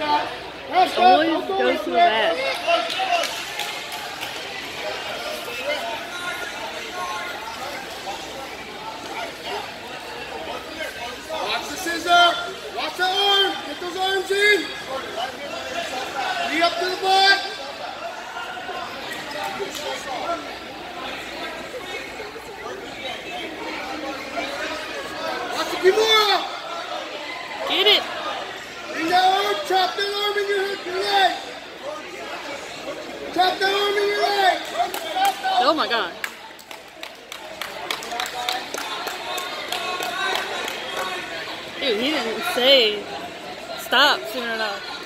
Always goes to the mat. Watch the scissor. Watch the arm. Get those arms in. Knee up to the butt. Watch the Kimura. Get it. Bring that arm. Chop that arm in your leg. Chop that arm in your leg. Oh my god. Dude, he didn't say stop soon enough.